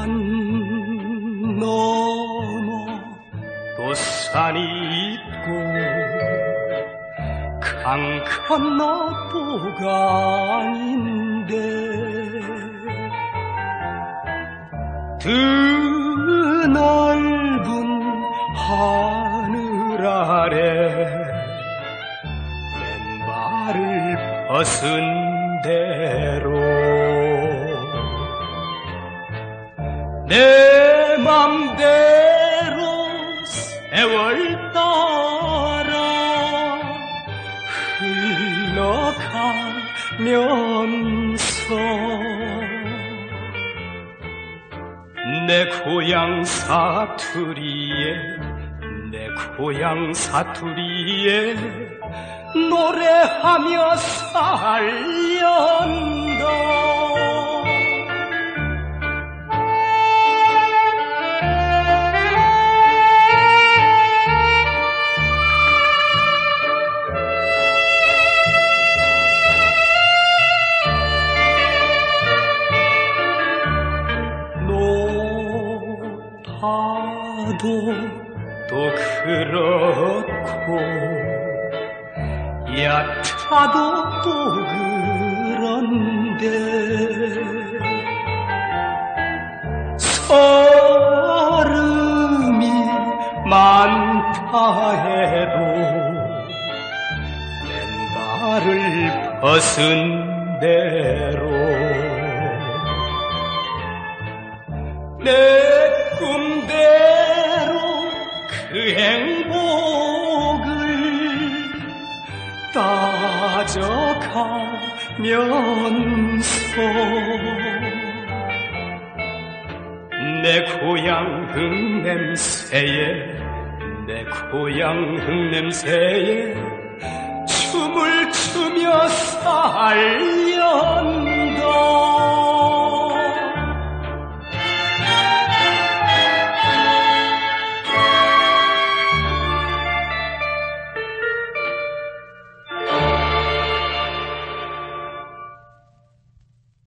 넘어 또 산이 있고 강 건너 또 강인데 드넓은 하늘 아래 맨발을 벗은 대로 내 맘대로 세월 따라 흘러가면서 내 고향 사투리에 노래하며 살련다. 노타도 또 그렇고 얕아도 또 그런데 서름이 많다 해도 맨발을 벗은 대로 내 꿈대로 그 행복을 따져가면서 내 고향 흙냄새에 춤을 추며 살련다.